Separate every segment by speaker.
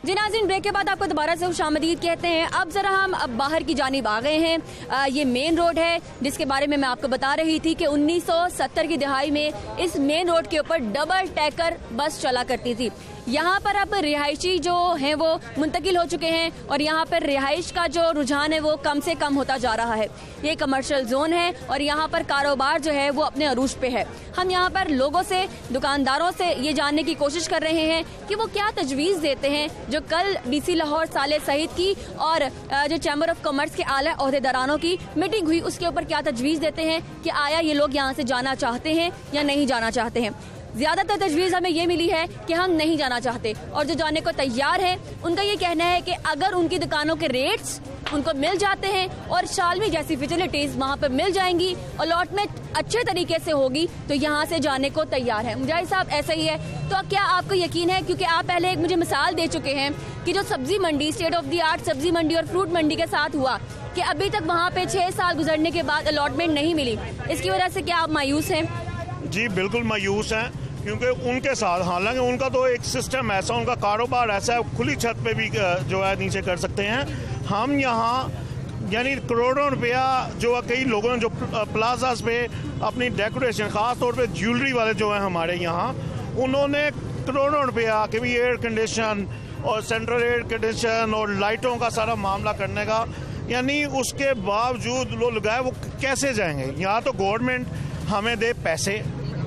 Speaker 1: जी नाज़रीन, ब्रेक के बाद आपको दोबारा से खुशामदीद कहते हैं। अब जरा हम बाहर की जानिब आ गए हैं। ये मेन रोड है जिसके बारे में मैं आपको बता रही थी कि 1970 की दहाई में इस मेन रोड के ऊपर डबल टैकर बस चला करती थी। यहाँ पर अब रिहायशी जो हैं वो मुंतकिल हो चुके हैं और यहाँ पर रिहाइश का जो रुझान है वो कम से कम होता जा रहा है। ये कमर्शियल जोन है और यहाँ पर कारोबार जो है वो अपने अरूज पे है। हम यहाँ पर लोगों से, दुकानदारों से ये जानने की कोशिश कर रहे हैं कि वो क्या तजवीज़ देते हैं जो कल डीसी लाहौर साले सईद की और जो चैम्बर ऑफ कॉमर्स के आला ओहदेदारानों की मीटिंग हुई उसके ऊपर क्या तजवीज़ देते हैं कि आया ये लोग यहाँ से जाना चाहते हैं या नहीं जाना चाहते हैं। ज़्यादातर तजवीज़ हमें ये मिली है कि हम नहीं जाना चाहते और जो जाने को तैयार है उनका ये कहना है कि अगर उनकी दुकानों के रेट्स उनको मिल जाते हैं और शालमी जैसी फैसिलिटीज़ वहाँ पर मिल जाएंगी, अलॉटमेंट अच्छे तरीके से होगी तो यहाँ से जाने को तैयार है। मुजाहिद साहब, ऐसा ही है तो क्या आपको यकीन है, क्योंकि आप पहले एक मुझे मिसाल दे चुके हैं कि जो सब्जी मंडी, स्टेट ऑफ द आर्ट सब्जी मंडी और फ्रूट मंडी के साथ हुआ कि अभी तक वहाँ पे 6 साल गुजरने के बाद अलॉटमेंट नहीं मिली, इसकी वजह से क्या आप मायूस हैं?
Speaker 2: जी बिल्कुल मायूस हैं, क्योंकि उनके साथ, हालांकि उनका तो एक सिस्टम ऐसा, उनका कारोबार ऐसा है, खुली छत पे भी जो है नीचे कर सकते हैं। हम यहाँ यानी करोड़ों रुपया जो है, कई लोगों ने जो प्लाजास पे अपनी डेकोरेशन, ख़ास तौर पे ज्वेलरी वाले जो हैं हमारे यहाँ, उन्होंने करोड़ों रुपया कि भी एयर कंडीशन और सेंट्रल एयर कंडीशन और लाइटों का सारा मामला करने का, यानी उसके बावजूद लोग लगाए, वो कैसे जाएंगे? यहाँ तो गवर्नमेंट हमें दे पैसे,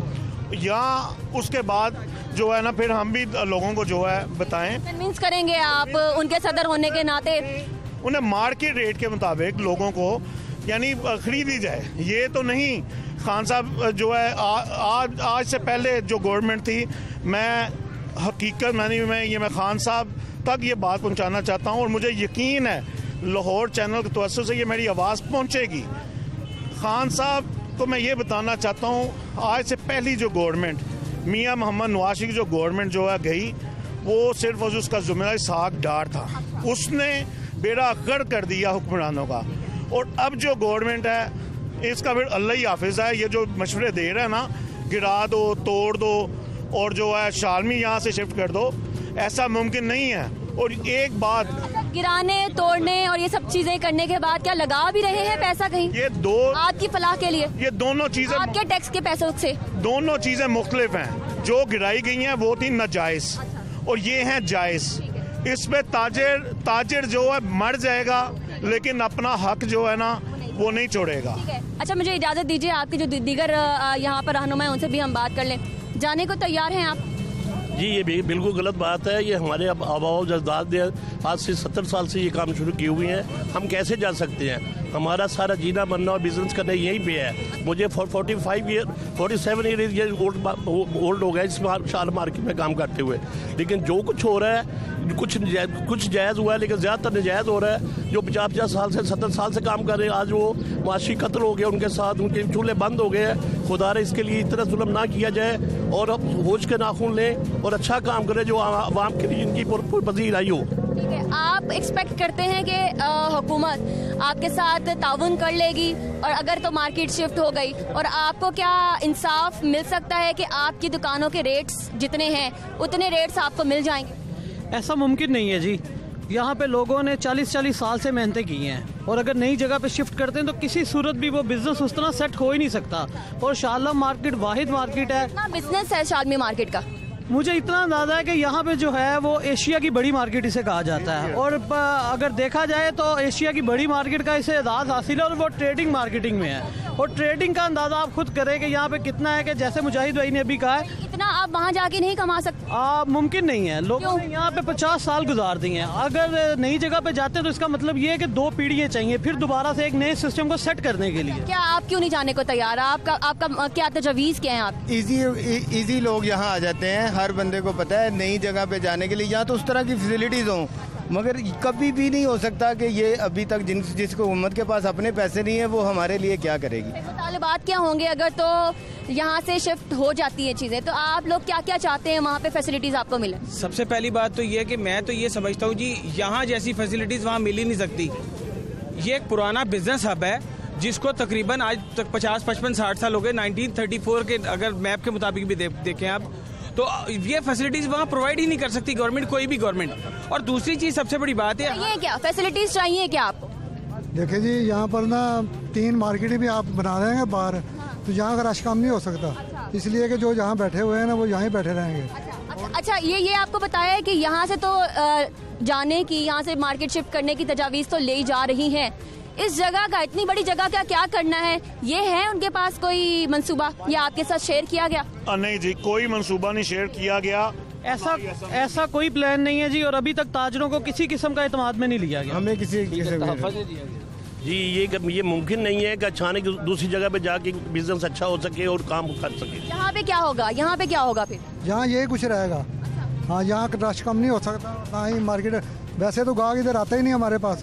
Speaker 2: या उसके बाद जो है ना फिर हम भी लोगों को जो है बताएं।
Speaker 1: कन्विंस करेंगे आप उनके सदर होने के नाते?
Speaker 2: उन्हें मार्केट रेट के मुताबिक लोगों को यानी खरीदी जाए। ये तो नहीं, खान साहब जो है आज से पहले जो गवर्नमेंट थी, मैं हकीकत मैं खान साहब तक ये बात पहुंचाना चाहता हूं और मुझे यकीन है लाहौर चैनल के तवज्जो से ये मेरी आवाज़ पहुंचेगी। खान साहब तो मैं ये बताना चाहता हूँ, आज से पहली जो गवर्नमेंट मियां मोहम्मद नवाज शरीफ की जो गवर्नमेंट जो है गई, वो सिर्फ उसका ज़िम्मेदारी साग डार था, उसने बेड़ा गर्क कर दिया हुक्मरानों का। और अब जो गवर्नमेंट है इसका फिर अल्लाह ही हाफिज़ है। ये जो मशवरे दे रहे हैं ना, गिरा दो, तोड़ दो और जो है शालमी यहाँ से शिफ्ट कर दो, ऐसा मुमकिन नहीं है। और एक बात,
Speaker 1: गिराने, तोड़ने और ये सब चीजें करने के बाद क्या लगा भी रहे हैं पैसा कहीं?
Speaker 2: ये दो
Speaker 1: आपकी फलाह के लिए, ये
Speaker 2: दोनों चीजें
Speaker 1: आपके टैक्स के पैसों से,
Speaker 2: दोनों चीजें मुख्तलिफ हैं। जो गिराई गई हैं वो थी नाजायज और ये हैं जायज। इसमें ताजिर जो है मर जाएगा लेकिन अपना हक जो है ना वो नहीं छोड़ेगा।
Speaker 1: अच्छा, मुझे इजाजत दीजिए, आपके जो दीगर यहाँ पर रहनुमा है उनसे भी हम बात कर लें। जाने को तैयार हैं आप?
Speaker 3: जी ये बिल्कुल गलत बात है। ये हमारे आबाओ जद्दाद ने आज से 70 साल से ये काम शुरू किए हुए हैं। हम कैसे जा सकते हैं? हमारा सारा जीना बनना और बिजनेस करना यहीं पे है। मुझे 47 ईयर ओल्ड हो गया इस शाल मार्केट में काम करते हुए, लेकिन जो कुछ हो रहा है कुछ जायज़ हुआ है लेकिन ज़्यादातर नजायज़ हो रहा है। जो 50 साल से 70 साल से काम कर रहे हैं, आज वो माशी कत्ल हो गया, उनके साथ उनके चूल्हे बंद हो गए हैं। खुदा रे इसके लिए इतना जुल्म ना किया जाए और अब होश के नाखून लें और अच्छा काम करें जो आवाम के लिए इनकी पजीर आई हो।
Speaker 1: ठीक है, आप एक्सपेक्ट करते हैं कि हुकूमत आपके साथ ताउन कर लेगी और अगर तो मार्केट शिफ्ट हो गई और आपको क्या इंसाफ मिल सकता है कि आपकी दुकानों के रेट्स जितने हैं उतने रेट्स आपको मिल जाएंगे?
Speaker 4: ऐसा मुमकिन नहीं है जी। यहाँ पे लोगों ने 40 साल से मेहनतें की हैं और अगर नई जगह पे शिफ्ट करते हैं तो किसी सूरत भी वो बिजनेस उस तरह सेट हो ही नहीं सकता। और शालम मार्केट वाहिद मार्केट है।
Speaker 1: कितना बिजनेस है शालमी मार्केट का?
Speaker 4: मुझे इतना अंदाजा है कि यहाँ पे जो है वो एशिया की बड़ी मार्केट इसे कहा जाता है और अगर देखा जाए तो एशिया की बड़ी मार्केट का इसे एजाज़ हासिल है और वो ट्रेडिंग मार्केटिंग में है। और ट्रेडिंग का अंदाजा आप खुद करें कि यहाँ पे कितना है कि जैसे मुजाहिद भाई ने अभी कहा है,
Speaker 1: इतना आप वहाँ जाके नहीं कमा सकते।
Speaker 4: मुमकिन नहीं है। लोगों ने यहाँ पे 50 साल गुजार दिए हैं। अगर नई जगह पे जाते हैं तो इसका मतलब ये है कि 2 पीढ़ियाँ चाहिए फिर दोबारा से एक नए सिस्टम को सेट करने के लिए।
Speaker 1: क्या आप क्यों नहीं जाने को तैयार? आपका क्या तजवीज़ क्या है? आप
Speaker 5: इजी लोग यहाँ आ जाते हैं। हर बंदे को पता है नई जगह पे जाने के लिए यहाँ तो उस तरह की फैसिलिटीज हों, मगर कभी भी नहीं हो सकता कि ये अभी तक जिसको हुकूमत के पास अपने पैसे नहीं है वो हमारे लिए क्या करेगी।
Speaker 1: मुतालबात क्या होंगे अगर तो यहाँ से शिफ्ट हो जाती है चीज़ें? तो आप लोग क्या क्या चाहते हैं वहाँ पे फैसिलिटीज आपको मिले?
Speaker 6: सबसे पहली बात तो ये कि मैं तो ये समझता हूँ जी, यहाँ जैसी फैसिलिटीज वहाँ मिल ही नहीं सकती। ये एक पुराना बिजनेस हब है जिसको तकरीबन आज तक 50, 55, 60 साल हो गए। 1934 के अगर मैप के मुताबिक भी देखें आप तो ये फैसिलिटीज वहाँ प्रोवाइड ही नहीं कर सकती गवर्नमेंट, कोई भी गवर्नमेंट। और दूसरी चीज सबसे बड़ी बात है,
Speaker 1: ये क्या फैसिलिटीज चाहिए क्या आपको?
Speaker 7: देखिए जी, यहाँ पर ना 3 मार्केटें भी आप बना रहे हैं बाहर, तो यहाँ का रश कम नहीं हो सकता, इसलिए कि जो यहाँ बैठे हुए हैं ना वो यहाँ बैठे रहेंगे।
Speaker 1: अच्छा, ये आपको बताया है कि यहाँ से तो जाने की, यहाँ से मार्केट शिफ्ट करने की तजावीज़ तो ले जा रही हैं। इस जगह का, इतनी बड़ी जगह का क्या करना है, ये है उनके पास कोई मंसूबा या आपके साथ शेयर किया गया?
Speaker 2: नहीं जी, कोई मंसूबा नहीं शेयर किया गया,
Speaker 4: ऐसा कोई प्लान नहीं है जी। और अभी तक ताजरों को किसी किस्म का इत्मीनान में नहीं लिया गया,
Speaker 5: हमें किसी
Speaker 3: जी ये मुमकिन नहीं है कि अचानक दूसरी जगह पे जाके बिजनेस अच्छा हो सके और काम कर सके।
Speaker 1: यहाँ पे क्या होगा, यहाँ पे क्या होगा फिर?
Speaker 7: यहाँ यही कुछ रहेगा। हाँ, यहाँ रश कम नहीं हो सकता, ना ही मार्केट। वैसे तो गाहक इधर आता ही नहीं हमारे पास,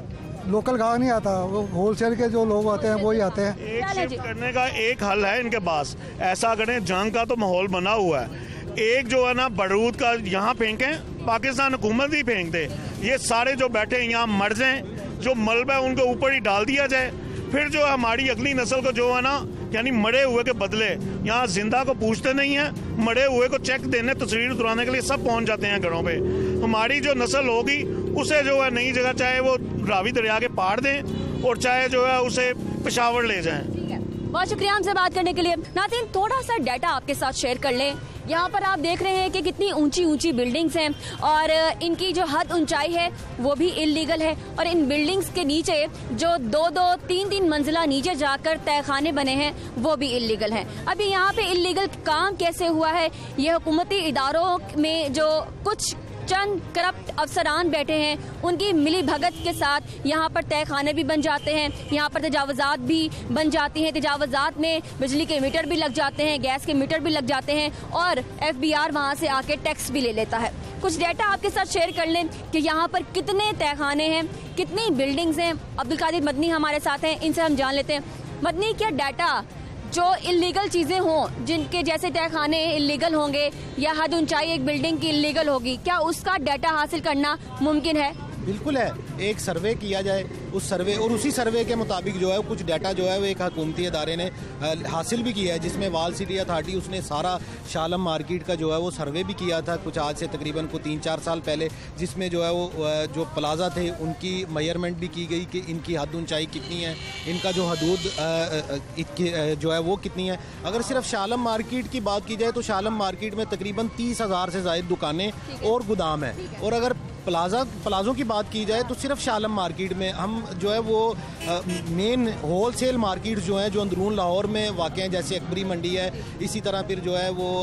Speaker 7: लोकल गाहक नहीं आता, वो होलसेल के जो लोग आते हैं वही आते हैं।
Speaker 2: एक शिफ्ट करने का एक हल है इनके पास, ऐसा करें, जंग का तो माहौल बना हुआ है, एक जो है ना बारूद का यहाँ फेंकें, पाकिस्तान हुकूमत ही फेंक दे, ये सारे जो बैठे हैं यहाँ मर जाएं, जो मलबा है उनके ऊपर ही डाल दिया जाए, फिर जो हमारी अगली नस्ल को जो है ना, यानी मरे हुए के बदले, यहाँ जिंदा को पूछते नहीं है, मरे हुए को चेक देने, तस्वीर उतराने के लिए सब पहुंच जाते हैं घरों पे। हमारी जो नस्ल होगी उसे जो है नई जगह, चाहे वो रावी दरिया के पार दें और चाहे जो है उसे पेशावर ले जाएं।
Speaker 1: बहुत शुक्रिया हमसे बात करने के लिए। नाज़रीन, थोड़ा सा डाटा आपके साथ शेयर कर लें। यहाँ पर आप देख रहे हैं कि कितनी ऊंची ऊंची बिल्डिंग्स हैं और इनकी जो हद ऊंचाई है वो भी इल्लीगल है, और इन बिल्डिंग्स के नीचे जो 2-2, 3-3 मंजिला नीचे जाकर तहखाने बने हैं वो भी इल्लीगल हैं। अभी यहाँ पे इल्लीगल काम कैसे हुआ है, ये हुकूमती इदारों में जो कुछ चंद करप्ट अफसरान बैठे हैं उनकी मिली भगत के साथ यहाँ पर तहखाने भी बन जाते हैं, यहाँ पर तजावजात भी बन जाती हैं। तजावजात में बिजली के मीटर भी लग जाते हैं, गैस के मीटर भी लग जाते हैं और FBI वहाँ से आके टैक्स भी ले लेता है। कुछ डेटा आपके साथ शेयर कर लें कि यहाँ पर कितने तहखाने हैं, कितनी बिल्डिंग्स हैं। अब्दुल कादिर मदनी हमारे साथ हैं, इनसे हम जान लेते हैं। मदनी, क्या डाटा जो इल्लीगल चीज़ें हों, जिनके जैसे तहखाने इल्लीगल होंगे या हद ऊंचाई एक बिल्डिंग की इल्लीगल होगी, क्या उसका डाटा हासिल करना मुमकिन है?
Speaker 8: बिल्कुल है, एक सर्वे किया जाए, उस सर्वे और उसी सर्वे के मुताबिक जो है कुछ डाटा जो है वो एक हुकूमती अदारे ने हासिल भी किया है, जिसमें वाल सिटी अथॉरिटी उसने सारा शालम मार्केट का जो है वो सर्वे भी किया था कुछ आज से तकरीबन 3-4 साल पहले, जिसमें जो है वो जो प्लाजा थे उनकी मेजरमेंट भी की गई कि इनकी हद ऊंचाई कितनी है, इनका जो हदूद जो है वो कितनी है। अगर सिर्फ शालम मार्केट की बात की जाए तो शालम मार्केट में तकरीबन 30,000 से ज़ायद दुकानें और गोदाम है। और अगर प्लाज़ों की बात की जाए तो सिर्फ शालम मार्केट में हम जो है वो मेन होलसेल मार्केट जो हैं जो अंदरून लाहौर में वाक़ हैं, जैसे अकबरी मंडी है, इसी तरह फिर जो है वो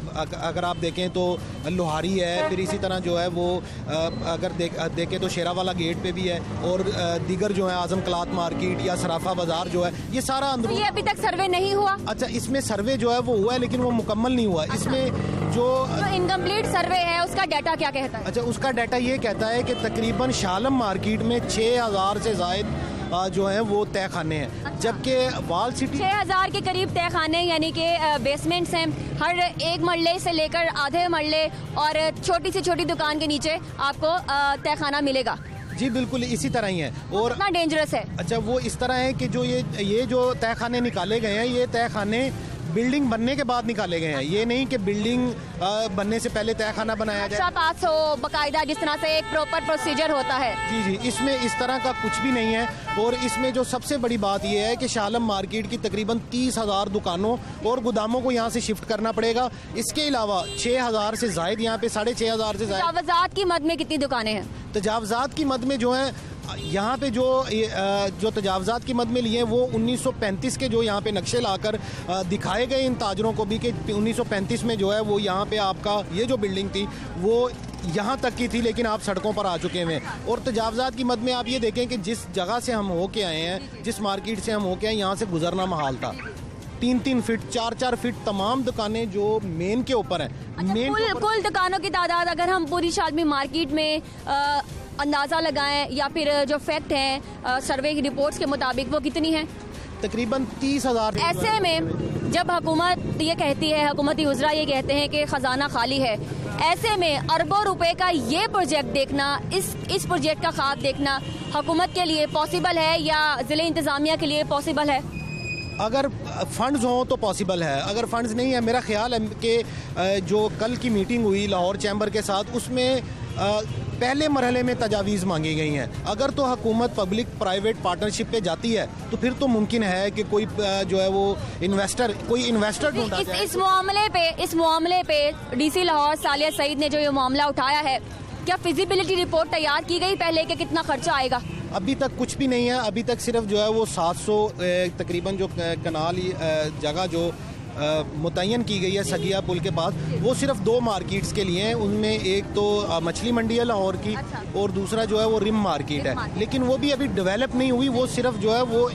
Speaker 8: अगर आप देखें तो लोहारी है, फिर इसी तरह जो है वो अगर देखें तो शेरावाला गेट पे भी है, और दीगर जो है आजम क्लाथ मार्केट या सराफा बाज़ार जो है, ये सारा अंदरून।
Speaker 1: ये अभी तक सर्वे नहीं हुआ?
Speaker 8: अच्छा, इसमें सर्वे जो है वो हुआ है लेकिन वो मुकम्मल नहीं हुआ। इसमें जो
Speaker 1: इनकम्प्लीट सर्वे है उसका डाटा क्या कहता है?
Speaker 8: अच्छा, उसका डाटा ये कहता है कि तकरीबन शालम मार्केट में 6,000 से ज़ायद जो है वो तहखाने हैं, जबकि वाल सिटी
Speaker 1: 6,000 के करीब तहखाने यानी कि बेसमेंट्स हैं, हर एक मरले से लेकर आधे मरले और छोटी से छोटी दुकान के नीचे आपको तहखाना मिलेगा।
Speaker 8: जी बिल्कुल इसी तरह ही है। और
Speaker 1: कितना डेंजरस है?
Speaker 8: अच्छा, वो इस तरह है कि जो ये जो तहखाने निकाले गए हैं, ये तहखाने बिल्डिंग बनने के बाद निकाले गए हैं, ये नहीं कि बिल्डिंग बनने से पहले तहखाना बनाया जाए,
Speaker 1: पास हो बाकायदा जिस तरह से एक प्रॉपर प्रोसीजर होता है।
Speaker 8: जी जी, इसमें इस तरह का कुछ भी नहीं है। और इसमें जो सबसे बड़ी बात यह है कि शालम मार्केट की तकरीबन 30,000 दुकानों और गोदामों को यहाँ से शिफ्ट करना पड़ेगा। इसके अलावा 6,000 से जायद यहाँ पे 6,500 से जायद
Speaker 1: तजावजात की मद में कितनी दुकानें हैं?
Speaker 8: तजावजात की मद में जो है यहाँ पे जो तजावजात की मद में लिए हैं वो 1935 के जो यहाँ पे नक्शे लाकर दिखाए गए इन ताजरों को भी कि 1935 में जो है वो यहाँ पे आपका ये जो बिल्डिंग थी वो यहाँ तक की थी, लेकिन आप सड़कों पर आ चुके हैं। और तजावजात की मद में आप ये देखें कि जिस जगह से हम होके आए हैं, जिस मार्केट से हम होके आए, यहाँ से गुजरना महाल था। 3-3 फीट 4-4 फीट तमाम दुकानें जो मेन के ऊपर हैं।
Speaker 1: अच्छा, कुल दुकानों की तादाद अगर हम पूरी शालमी मार्केट में अंदाज़ा लगाएं या फिर जो फैक्ट हैं सर्वे की रिपोर्ट्स के मुताबिक, वो कितनी है?
Speaker 8: तकरीबन 30,000। ऐसे
Speaker 1: में जब हुकूमत ये कहती है, हुकूमती उज़रा ये कहते हैं कि ख़जाना खाली है, ऐसे में अरबों रुपए का ये प्रोजेक्ट देखना, इस प्रोजेक्ट का ख्वाब देखना हुकूमत के लिए पॉसिबल है या ज़िले इंतज़ामिया के लिए पॉसिबल है?
Speaker 8: अगर फंड्स हों तो पॉसिबल है, अगर फंड्स नहीं है, मेरा ख्याल है कि जो कल की मीटिंग हुई लाहौर चैम्बर के साथ, उसमें पहले मरहले में तजावीज़ मांगी गई हैं। अगर तो हुकूमत पब्लिक प्राइवेट पार्टनरशिप पे जाती है तो फिर तो मुमकिन है कि कोई जो है वो कोई इन्वेस्टर ढूंढा जाए।
Speaker 1: इस मामले पे डीसी लाहौर सालिया सईद ने जो ये मामला उठाया है, क्या फिजिबिलिटी रिपोर्ट तैयार की गई पहले कि कितना खर्चा आएगा?
Speaker 8: अभी तक कुछ भी नहीं है। अभी तक सिर्फ जो है वो 700 तकरीबन जो कनाल जगह जो मुतय्यन की गई है सगिया पुल के पास, वो सिर्फ 2 मार्केट्स के लिए हैं। उनमें एक तो मछली मंडी है लाहौर की, और दूसरा जो है वो रिम मार्केट है, लेकिन वो भी अभी डेवलप नहीं हुई। वो सिर्फ जो है वो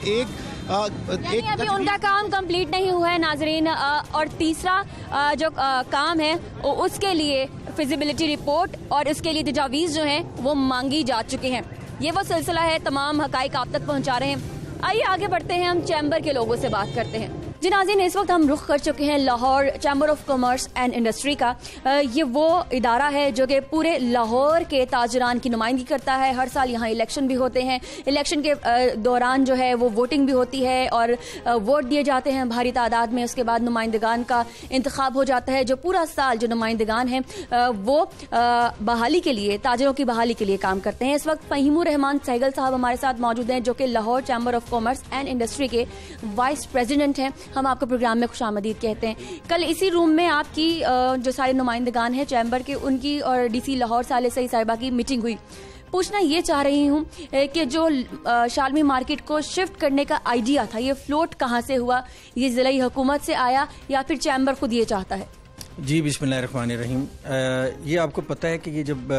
Speaker 1: अभी उनका काम कंप्लीट नहीं हुआ है नाजरीन। और तीसरा जो काम है उसके लिए फिजिबिलिटी रिपोर्ट और उसके लिए तजावीज़ जो हैं वो मांगी जा चुकी हैं। ये वो सिलसिला है, तमाम हकाइक आप तक पहुंचा रहे हैं। आइए आगे बढ़ते हैं, हम चैम्बर के लोगों से बात करते हैं। जी नाज़रीन, इस वक्त हम रुख कर चुके हैं Lahore chamber of commerce and industry का। ये वो इदारा है जो कि पूरे लाहौर के ताजरान की नुमाइंदगी करता है। हर साल यहाँ इलेक्शन भी होते हैं। इलेक्शन के दौरान जो है वो वोटिंग भी होती है और वोट दिए जाते हैं भारी तादाद में। उसके बाद नुमाइंदगान का इंतखाब हो जाता है, जो पूरा साल जो नुमाइंदगान हैं वो बहाली के लिए, ताजरों की बहाली के लिए काम करते हैं। इस वक्त फ़हीमुर रहमान सहगल साहब हमारे साथ मौजूद हैं, जो कि Lahore chamber of commerce and industry के वाइस प्रेसिडेंट हैं। हम आपको प्रोग्राम में खुशामदीद कहते हैं। कल इसी रूम में आपकी जो सारे नुमाइंदगान हैं चैम्बर के, उनकी और डीसी लाहौर साले सईद साहिबा की मीटिंग हुई। पूछना ये चाह रही हूँ कि जो शालमी मार्केट को शिफ्ट करने का आइडिया था, ये फ्लोट कहाँ से हुआ? ये ज़िला हुकूमत से आया या फिर चैम्बर खुद ये चाहता है?
Speaker 9: जी बिस्मिल्लाहिर्रहमानिर्रहीम। ये आपको पता है कि ये जब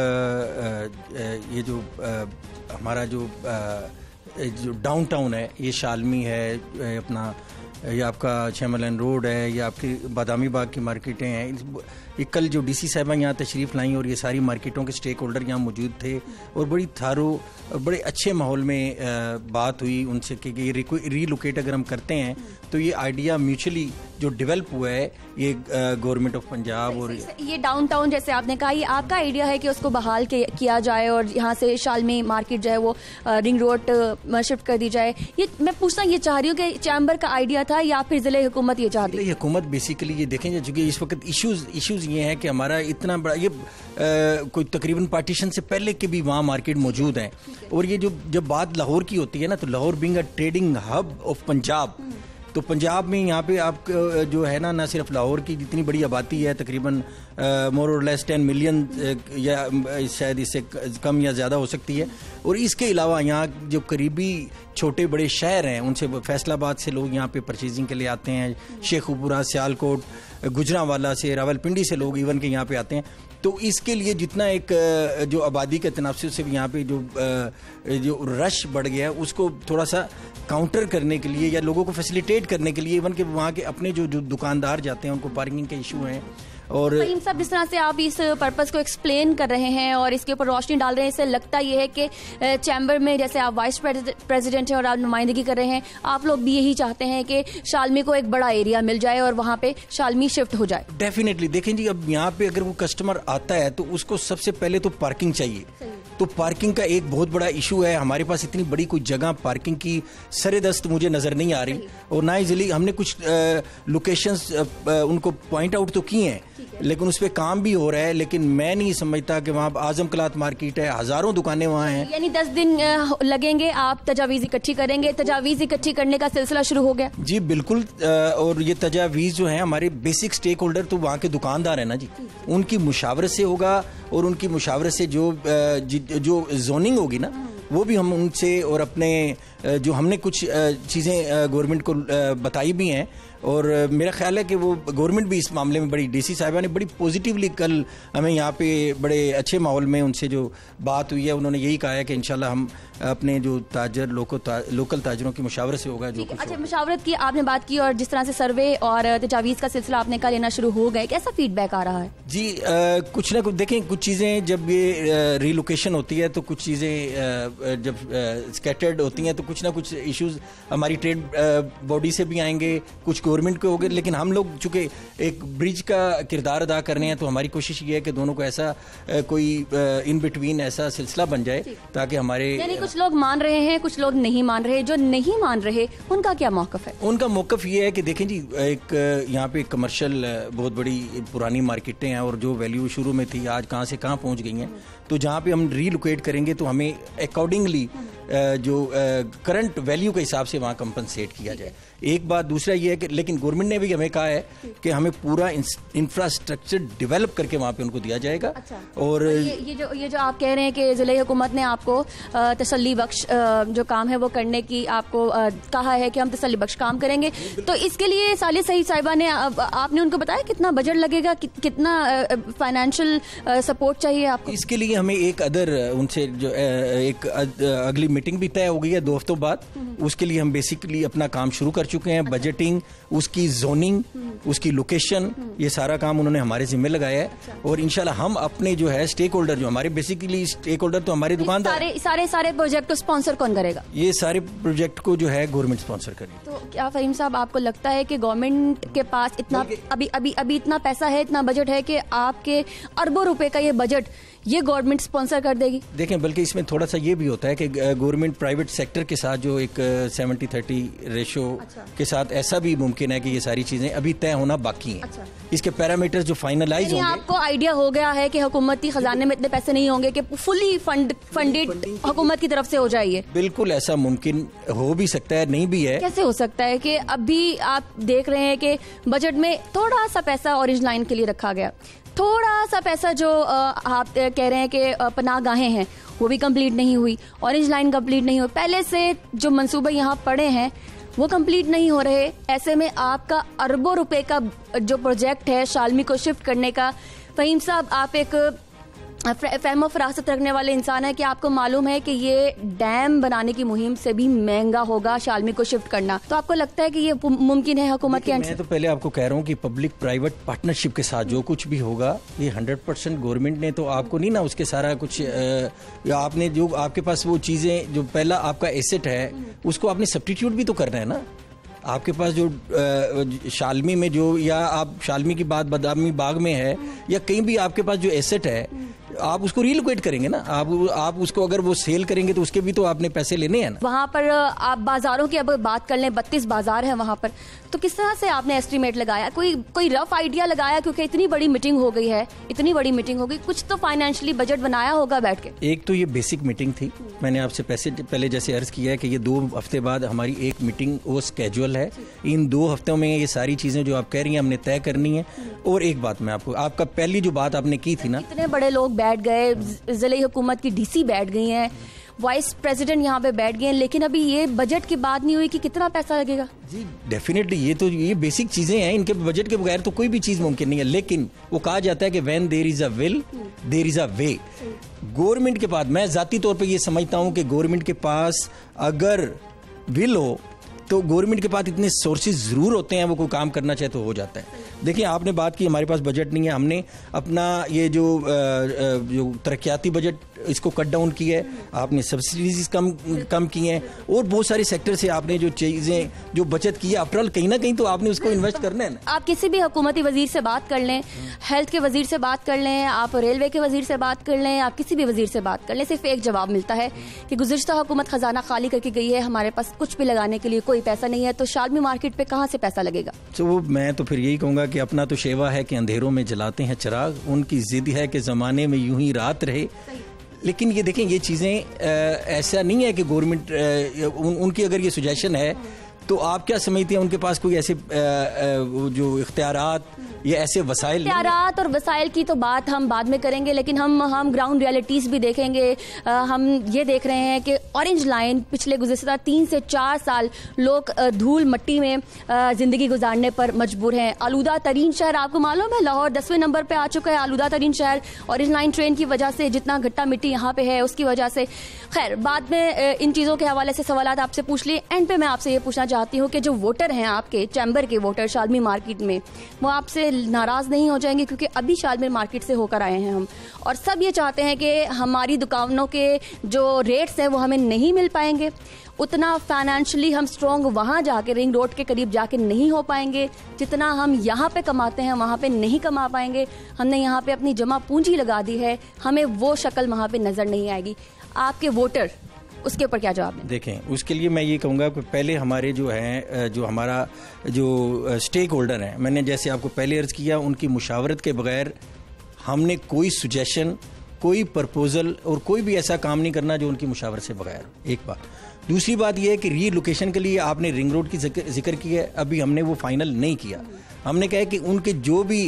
Speaker 9: ये जो हमारा जो डाउनटाउन है, ये शालमी है, अपना ये आपका चैमरलैंड रोड है, ये आपकी बादामी बाग की मार्केटें हैं। ये कल जो डीसी साहबा यहाँ तशरीफ़ लाई और ये सारी मार्केटों के स्टेक होल्डर यहाँ मौजूद थे और बड़ी थारो और बड़े अच्छे माहौल में बात हुई उनसे कि ये रीलोकेट अगर हम करते हैं तो ये आइडिया म्यूचुअली जो डेवलप हुआ है ये गवर्नमेंट ऑफ पंजाब और
Speaker 1: ये डाउनटाउन जैसे आपने कहा, ये आपका आइडिया है कि उसको बहाल किया जाए और यहाँ से शालमी मार्केट जो है वो रिंग रोड शिफ्ट कर दी जाए। ये मैं पूछना ये चाह रही हूँ कि चैम्बर का आइडिया था या फिर ज़िले हुकूमत ये चाहती है?
Speaker 9: हुकूमत बेसिकली ये देखेंगे, चूँकि इस वक्त इश्यूज़ ये हैं कि हमारा इतना बड़ा ये कोई तकरीबन पार्टीशन से पहले के भी वहाँ मार्केट मौजूद हैं। और ये जब बात लाहौर की होती है ना, तो Lahore being a trading hub of Punjab, तो पंजाब में यहाँ पे आप जो है ना सिर्फ लाहौर की जितनी बड़ी आबादी है, तकरीबन मोर और लेस 10 मिलियन या शायद इससे कम या ज़्यादा हो सकती है। और इसके अलावा यहाँ जो करीबी छोटे बड़े शहर हैं, उनसे फैसलाबाद से लोग यहाँ पे परचेजिंग के लिए आते हैं, शेखुपुरा, सियालकोट, गुजरांवाला से, रावलपिंडी से लोग इवन के यहाँ पे आते हैं। तो इसके लिए जितना एक जो आबादी के तनासुर से यहाँ पे जो रश बढ़ गया है, उसको थोड़ा सा काउंटर करने के लिए या लोगों को फैसिलिटेट करने के लिए, इवन के वहाँ के अपने जो दुकानदार जाते हैं उनको पार्किंग के इशू हैं। और
Speaker 1: इन सब जिस तरह से आप इस पर्पस को एक्सप्लेन कर रहे हैं और इसके ऊपर रोशनी डाल रहे हैं, इससे लगता ये है कि चैम्बर में जैसे आप वाइस प्रेसिडेंट हैं और आप नुमाइंदगी कर रहे हैं, आप लोग भी यही चाहते हैं कि शालमी को एक बड़ा एरिया मिल जाए और वहाँ पे शालमी शिफ्ट हो जाए।
Speaker 9: डेफिनेटली देखें जी, अब यहाँ पे अगर वो कस्टमर आता है तो उसको सबसे पहले तो पार्किंग चाहिए। तो पार्किंग का एक बहुत बड़ा इशू है। हमारे पास इतनी बड़ी कोई जगह पार्किंग की सरेदस्त मुझे नज़र नहीं आ रही, और ना इजीली हमने कुछ लोकेशंस उनको पॉइंट आउट तो किए हैं, लेकिन उस पर काम भी हो रहा है। लेकिन मैं नहीं समझता कि वहाँ आजम कलात मार्केट है, हज़ारों दुकानें वहाँ हैं।
Speaker 1: यानी 10 दिन लगेंगे, आप तजावीज़ इकट्ठी करेंगे। तजावीज़ इकट्ठी करने का सिलसिला शुरू हो गया? जी
Speaker 9: बिल्कुल। और ये तजावीज़ जो है हमारे बेसिक स्टेक होल्डर तो वहाँ के दुकानदार हैं ना जी, उनकी मुशावरत से होगा और उनकी मुशावरत से जो जोनिंग होगी ना, वो भी हम उनसे और अपने जो हमने कुछ चीज़ें गवर्नमेंट को बताई भी हैं। और मेरा ख्याल है कि वो गवर्नमेंट भी इस मामले में बड़ी, डीसी साहिबा ने बड़ी पॉजिटिवली कल हमें यहाँ पे बड़े अच्छे माहौल में उनसे जो बात हुई है, उन्होंने यही कहा है कि इंशाल्लाह हम अपने जो ताजर लोकल ताजरों की मुशावरत से होगा जो कुछ।
Speaker 1: अच्छा, मुशावरत की आपने बात की और जिस तरह से सर्वे और तजावीज़ का सिलसिला आपने कल लेना शुरू हो गए, कैसा फीडबैक आ रहा है?
Speaker 9: जी कुछ ना कुछ देखें, कुछ चीज़ें जब ये रीलोकेशन होती है तो कुछ चीज़ें जब स्कैटर्ड होती हैं तो कुछ ना कुछ इश्यूज़ हमारी ट्रेड बॉडी से भी आएंगे, कुछ गवर्नमेंट को होगी, लेकिन हम लोग चूंकि एक ब्रिज का किरदार अदा कर रहे हैं तो हमारी कोशिश ये है कि दोनों को ऐसा कोई इन बिटवीन ऐसा सिलसिला बन जाए ताकि हमारे,
Speaker 1: यानी कुछ लोग मान रहे हैं, कुछ लोग नहीं मान रहे। जो नहीं मान रहे उनका क्या मौकफ है?
Speaker 9: उनका मौकफ ये है कि देखें जी, एक यहाँ पे कमर्शियल बहुत बड़ी पुरानी मार्केटें हैं और जो वैल्यू शुरू में थी आज कहाँ से कहाँ पहुँच गई हैं। तो जहाँ पे हम रीलोकेट करेंगे तो हमें अकॉर्डिंगली जो करंट वैल्यू के हिसाब से वहाँ कंपनसेट किया जाए। एक बात, दूसरा ये है कि लेकिन गवर्नमेंट ने भी हमें कहा है कि हमें पूरा इंफ्रास्ट्रक्चर डेवलप करके वहाँ पे उनको दिया जाएगा।
Speaker 1: अच्छा।
Speaker 9: और
Speaker 1: ये जो आप कह रहे हैं कि ज़िले हुकूमत ने आपको तसल्ली बख्श जो काम है वो करने की आपको कहा है कि हम तसल्ली बख्श काम करेंगे, तो इसके लिए सालिह सईद साहिबा ने आपने उनको बताया कितना बजट लगेगा, कितना फाइनेंशियल सपोर्ट चाहिए आपको?
Speaker 9: इसके लिए हमें एक उनसे जो एक अगली मीटिंग भी तय हो गई है 2 हफ्तों बाद। उसके लिए हम बेसिकली अपना काम शुरू कर चुके हैं। बजटिंग, उसकी जोनिंग, उसकी लोकेशन, ये सारा काम उन्होंने हमारे जिम्मे लगाया है। और इंशाल्लाह हम अपने जो है स्टेक होल्डर, जो हमारे बेसिकली स्टेक होल्डर तो हमारे दुकानदार,
Speaker 1: सारे प्रोजेक्ट को स्पॉन्सर कौन करेगा?
Speaker 9: ये सारे प्रोजेक्ट को जो है गवर्नमेंट स्पॉन्सर करेगी।
Speaker 1: तो क्या फहीम साहब आपको लगता है कि गवर्नमेंट के पास इतना अभी इतना पैसा है, इतना बजट है कि आपके अरबों रुपए का ये बजट ये गवर्नमेंट स्पॉन्सर कर देगी?
Speaker 9: देखें, बल्कि इसमें थोड़ा सा ये भी होता है कि गवर्नमेंट प्राइवेट सेक्टर के साथ जो एक 70-30 रेशो के साथ ऐसा भी मुमकिन है कि ये सारी चीजें अभी तय होना बाकी हैं। अच्छा। इसके पैरामीटर्स जो फाइनलाइज होंगे।
Speaker 1: आपको आइडिया हो गया है कि हुकूमती खजाने में इतने पैसे नहीं होंगे कि फुली फंडेड हुकूमत की तरफ से हो जाए? बिल्कुल
Speaker 9: ऐसा मुमकिन हो भी सकता है, नहीं भी है।
Speaker 1: कैसे हो सकता है कि अभी आप देख रहे हैं कि बजट में थोड़ा सा पैसा ऑरेंज लाइन के लिए रखा गया, थोड़ा सा पैसा जो आप कह रहे हैं कि पनाहगाहें हैं वो भी कंप्लीट नहीं हुई, ऑरेंज लाइन कंप्लीट नहीं हुई, पहले से जो मंसूबे यहाँ पड़े हैं वो कंप्लीट नहीं हो रहे। ऐसे में आपका अरबों रुपए का जो प्रोजेक्ट है शालमी को शिफ्ट करने का, फहीम साहब आप एक फहम फरासत रखने वाले इंसान है कि आपको मालूम है कि ये डैम बनाने की मुहिम से भी महंगा होगा शालमी को शिफ्ट करना, तो आपको लगता है कि ये मुमकिन है हुकूमत के?
Speaker 9: मैं तो पहले आपको कह रहा हूँ कि पब्लिक प्राइवेट पार्टनरशिप के साथ जो कुछ भी होगा ये 100% गवर्नमेंट ने तो आपको नहीं ना उसके सारा कुछ आपने जो आपके पास वो चीजें जो पहला आपका एसेट है उसको आपने सब्स्टिट्यूट भी तो करना है ना। आपके पास जो शालमी में जो, या आप शालमी की बात बदामी बाग में है या कहीं भी आपके पास जो एसेट है आप उसको रीलोकेट करेंगे ना। आप उसको अगर वो सेल करेंगे तो उसके भी तो आपने पैसे लेने हैं ना।
Speaker 1: वहाँ पर आप बाजारों की अब बात कर लें, 32 बाजार है वहाँ पर, तो किस तरह से आपने एस्टिमेट लगाया? कोई रफ आइडिया लगाया? क्योंकि इतनी बड़ी मीटिंग हो गई है, इतनी बड़ी मीटिंग हो गई, कुछ तो फाइनेंशियली बजट बनाया होगा बैठ के।
Speaker 9: एक तो ये बेसिक मीटिंग थी, मैंने आपसे पहले जैसे अर्ज किया है कि ये 2 हफ्ते बाद हमारी एक मीटिंग वो स्केड्यूल है। इन 2 हफ्तों में ये सारी चीजें जो आप कह रही हैं हमने तय करनी है। और एक बात मैं आपको, आपका पहली जो बात आपने की थी ना,
Speaker 1: इतने बड़े लोग बैठ गए, जिले हुकूमत की डीसी बैठ गई हैं, वाइस प्रेसिडेंट यहाँ पे बैठ गए हैं, लेकिन अभी ये बजट की बात नहीं हुई कि कितना पैसा लगेगा।
Speaker 9: जी डेफिनेटली ये बेसिक चीजें हैं, इनके बजट के बगैर तो कोई भी चीज मुमकिन नहीं है। लेकिन वो कहा जाता है कि when there is a will there is a way. Government के पास, मैं जाती तौर पे ये समझता हूँ कि गवर्नमेंट के पास अगर विल हो तो गवर्नमेंट के पास इतने सोर्सेज जरूर होते हैं, वो कोई काम करना चाहे तो हो जाता है। देखिए आपने बात की हमारे पास बजट नहीं है, हमने अपना ये जो तरक्याती बजट इसको कट डाउन किया है, आपने सब्सिडीज कम की हैं और बहुत सारे सेक्टर से आपने जो चीजें जो बचत की है, आफ्टर ऑल कहीं ना कहीं तो आपने उसको इन्वेस्ट करना है ना।
Speaker 1: आप किसी भी हुकूमती वजीर से बात कर लें, हेल्थ के वजीर से बात कर लें, आप रेलवे के वजीर से बात कर लें, आप किसी भी वजीर से बात कर लें, सिर्फ एक जवाब मिलता है कि गुज़िश्ता हुकूमत खजाना खाली करके गई है, हमारे पास कुछ भी लगाने के लिए कोई पैसा नहीं है, तो शालमी मार्केट पे कहाँ से पैसा लगेगा?
Speaker 9: तो मैं तो फिर यही कहूँगा कि अपना तो शेवा है कि अंधेरों में जलाते हैं चिराग, उनकी जिद है कि ज़माने में यूं ही रात रहे। लेकिन ये देखें, ये चीज़ें ऐसा नहीं है कि गवर्नमेंट उनकी अगर ये सुजेशन है तो आप क्या समझते हैं उनके पास कोई ऐसे जो इख्तियारात ये ऐसे वसाइल?
Speaker 1: इख्तियारात और वसाइल की तो बात हम बाद में करेंगे, लेकिन हम ग्राउंड रियलिटीज़ भी देखेंगे। हम ये देख रहे हैं कि ऑरेंज लाइन पिछले गुज़िश्ता 3 से 4 साल लोग धूल मट्टी में ज़िंदगी गुजारने पर मजबूर हैं। आलूदा तरीन शहर, आपको मालूम है लाहौर 10वें नंबर पर आ चुका है, आलूदा तरीन शहर ऑरेंज लाइन ट्रेन की वजह से, जितना घट्टा मिट्टी यहाँ पे है उसकी वजह से। खैर बाद में इन चीज़ों के हवाले से सवाल आपसे पूछ लिए। एंड पे मैं आपसे ये पूछना चाहती हूँ कि जो वोटर हैं आपके चैम्बर के वोटर शालमी मार्केट में, वो आपसे नाराज़ नहीं हो जाएंगे, क्योंकि अभी शालमी मार्केट से होकर आए हैं हम, और सब ये चाहते हैं कि हमारी दुकानों के जो रेट्स हैं वो हमें नहीं मिल पाएंगे, उतना फाइनेंशियली हम स्ट्रॉन्ग वहाँ जाके रिंग रोड के करीब जाके नहीं हो पाएंगे, जितना हम यहाँ पे कमाते हैं वहाँ पे नहीं कमा पाएंगे। हमने यहाँ पे अपनी जमा पूंजी लगा दी है, हमें वो शक्ल वहाँ पे नज़र नहीं आएगी। आपके वोटर उसके ऊपर क्या जवाब दें?
Speaker 9: देखें, उसके लिए मैं ये कहूँगा कि पहले हमारे जो हैं, जो हमारा जो स्टेक होल्डर हैं, मैंने जैसे आपको पहले अर्ज़ किया, उनकी मुशावरत के बगैर हमने कोई सुजेशन, कोई प्रपोजल और कोई भी ऐसा काम नहीं करना जो उनकी मुशावरत से बगैर। एक बात। दूसरी बात यह है कि रीलोकेशन के लिए आपने रिंग रोड की जिक्र की है, अभी हमने वो फाइनल नहीं किया। हमने कहा कि उनके जो भी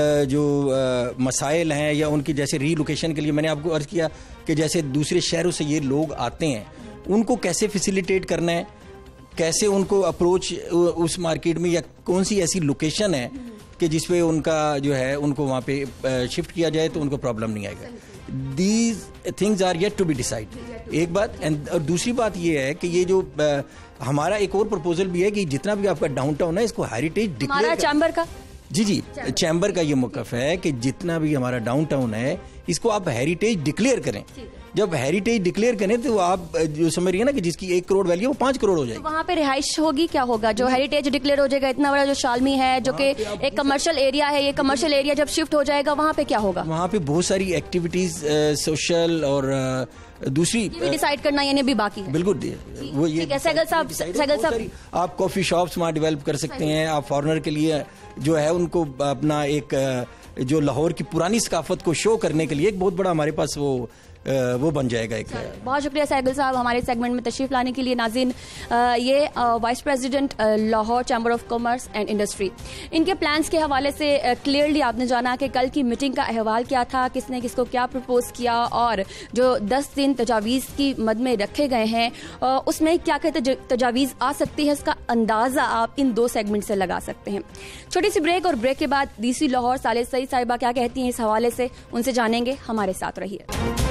Speaker 9: मसाइल हैं या उनकी, जैसे रीलोकेशन के लिए मैंने आपको अर्ज़ किया कि जैसे दूसरे शहरों से ये लोग आते हैं, उनको कैसे फैसिलिटेट करना है, कैसे उनको अप्रोच उस मार्केट में, या कौन सी ऐसी लोकेशन है कि जिस पे उनका जो है उनको वहाँ पे शिफ्ट किया जाए तो उनको प्रॉब्लम नहीं आएगा। These things are yet to be decide. एक बात। और दूसरी बात ये है कि ये जो हमारा एक और प्रपोजल भी है कि जितना भी आपका डाउनटाउन है इसको हेरिटेज डिक्लेयर,
Speaker 1: चैम्बर का,
Speaker 9: जी चैम्बर का ये मौक़िफ़ है कि जितना भी हमारा डाउनटाउन है इसको आप हेरिटेज डिक्लेयर करें। जब हेरिटेज डिक्लेयर करें तो आप जो समझ रही है ना कि जिसकी 1 करोड़ वैल्यू वो 5 करोड़ हो जाएगी।
Speaker 1: तो वहाँ पे रिहाइश होगी, क्या होगा? जो हेरिटेज डिक्लेयर हो जाएगा, इतना बड़ा जो शालमी है जो कि एक कमर्शियल एरिया है, ये कमर्शियल एरिया जब शिफ्ट हो जाएगा वहाँ पे क्या होगा?
Speaker 9: वहाँ पे बहुत सारी एक्टिविटीज सोशल और दूसरी
Speaker 1: डिसाइड करना यानी अभी बाकी है।
Speaker 9: बिल्कुल वो ये
Speaker 1: सहगल साहब
Speaker 9: आप कॉफी शॉप्स वहाँ डेवलप कर सकते हैं। आप फॉरेनर के लिए जो है उनको अपना एक जो लाहौर की पुरानी सकाफत को शो करने के लिए एक बहुत बड़ा हमारे पास वो बन जाएगा एक।
Speaker 1: बहुत शुक्रिया सहगल साहब हमारे सेगमेंट में तशरीफ लाने के लिए। नाज़रीन, ये vice president Lahore chamber of commerce and industry, इनके प्लान्स के हवाले से क्लियरली आपने जाना कि कल की मीटिंग का अहवाल क्या था, किसने किसको क्या प्रपोज किया, और जो 10 दिन तजावीज़ की मद में रखे गए हैं उसमें क्या क्या तजावीज़ आ सकती है, इसका अंदाज़ा आप इन 2 सेगमेंट से लगा सकते हैं। छोटी सी ब्रेक, और ब्रेक के बाद डीसी लाहौर सालिद सईद साहिबा क्या कहती हैं इस हवाले से, उनसे जानेंगे। हमारे साथ रहिए।